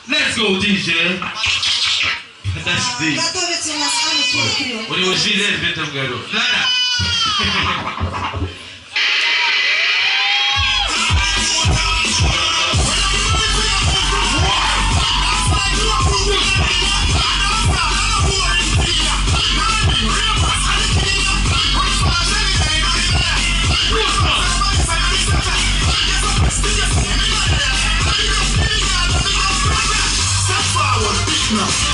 Let's go, DJ. That's deep. Готовится у нас Анна Кирилл. У него жилет в этом году. Ладно. No.